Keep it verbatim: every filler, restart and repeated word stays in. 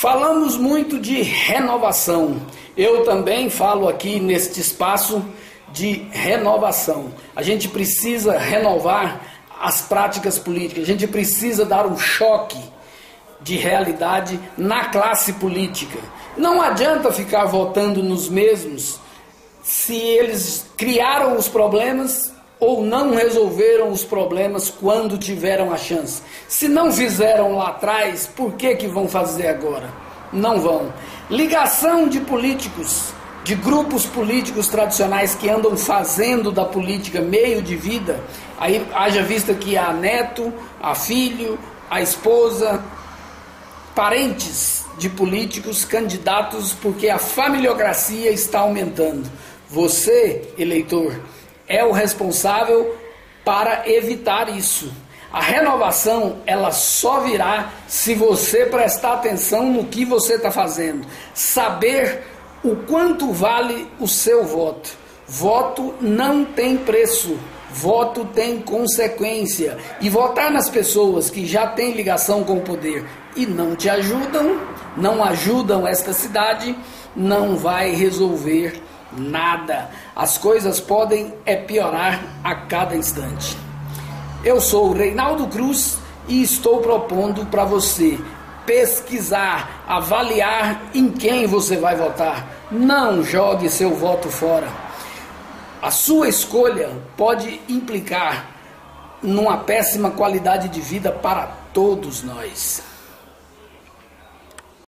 Falamos muito de renovação. Eu também falo aqui neste espaço de renovação. A gente precisa renovar as práticas políticas. A gente precisa dar um choque de realidade na classe política. Não adianta ficar votando nos mesmos se eles criaram os problemas ou não resolveram os problemas quando tiveram a chance. Se não fizeram lá atrás, por que que vão fazer agora? Não vão. Ligação de políticos, de grupos políticos tradicionais que andam fazendo da política meio de vida, aí haja vista que há neto, há filho, a esposa, parentes de políticos, candidatos, porque a familiocracia está aumentando. Você, eleitor, é o responsável para evitar isso. A renovação, ela só virá se você prestar atenção no que você está fazendo. Saber o quanto vale o seu voto. Voto não tem preço. Voto tem consequência. E votar nas pessoas que já têm ligação com o poder e não te ajudam, não ajudam esta cidade, não vai resolver nada. As coisas podem é piorar a cada instante. Eu sou o Reinaldo Cruz e estou propondo para você pesquisar, avaliar em quem você vai votar. Não jogue seu voto fora. A sua escolha pode implicar numa péssima qualidade de vida para todos nós.